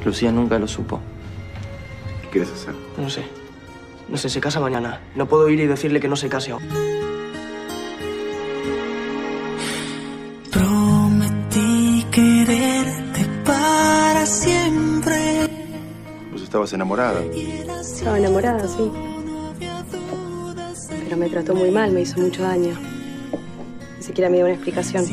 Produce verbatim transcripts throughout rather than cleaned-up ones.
Lucía nunca lo supo. ¿Qué quieres hacer? No sé. No sé, se casa mañana. No puedo ir y decirle que no se case aún. Prometí quererte para siempre. ¿Vos estabas enamorada? Estaba enamorada, sí. Pero me trató muy mal, me hizo mucho daño. Ni siquiera me dio una explicación.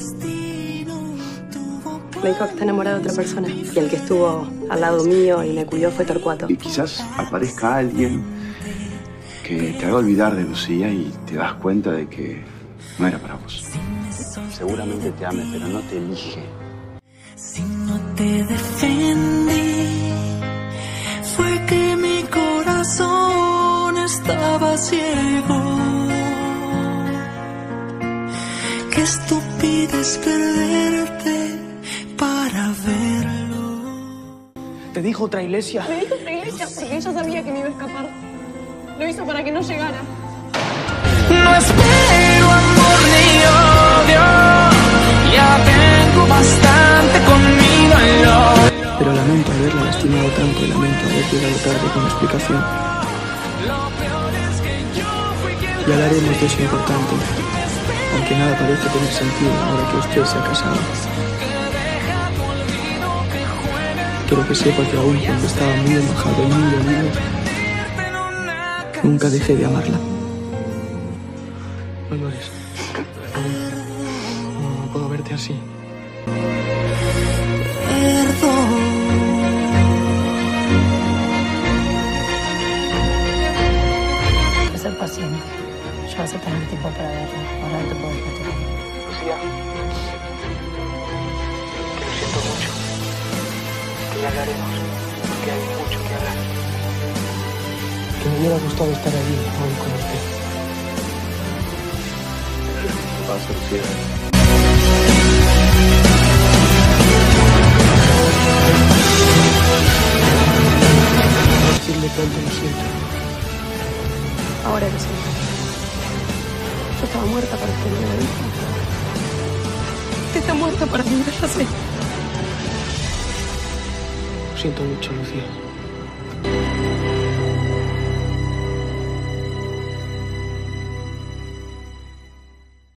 Me dijo que está enamorado de otra persona. Y el que estuvo al lado mío y me cuidó fue Torcuato. Y quizás aparezca alguien que te haga olvidar de Lucía y te das cuenta de que no era para vos. Seguramente te ame, pero no te elige. Si no te defendí, fue que mi corazón estaba ciego. Qué estupidez perderte para verlo. ¿Te dijo otra iglesia? Me dijo otra iglesia porque ella sabía que me iba a escapar. Lo hizo para que no llegara. No espero amor ni odio, ya tengo bastante conmigo en lo. Pero lamento haberla lastimado tanto y lamento haber llegado tarde con la explicación. Y hablaremos de eso importante, aunque nada parece tener sentido ahora que usted se ha casado. Quiero que sepa que aún cuando estaba muy enojado y muy dolido, nunca dejé de amarla. No llores. No, no puedo verte así. Perdón. Hay que ser paciente. Yo hace tanto tiempo para verlo. Ahora te puedo meter. Lucía, que lo siento mucho. Que ya hablaremos, que hay mucho que hablar. Que me hubiera gustado estar allí hoy con usted. ¿Qué pasa, Lucía? Decirle cuánto lo siento. Ahora lo sé. Yo estaba muerta para que me lo dijo. Usted está muerta para mí, ya sé. Lo siento mucho, Lucía.